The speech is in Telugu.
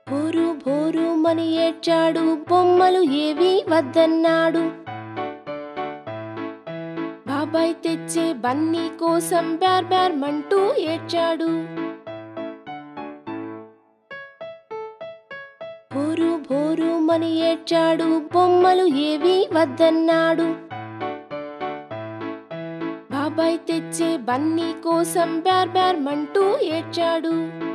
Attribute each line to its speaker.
Speaker 1: భోరు భోరు మని ఏడ్చాడు, బొమ్మలు ఏవి వద్దన్నాడు. బాబాయ్ తెచ్చే బన్నీ కోసం బ్యార్ బ్యార్ మంటూ ఏడ్చాడు. భోరు భోరు మని ఏడ్చాడు, బొమ్మలు ఏవి వద్దన్నాడు. బాబాయ్ తెచ్చే బన్నీ కోసం బ్యార్ బ్యార్ మంటూ ఏడ్చాడు.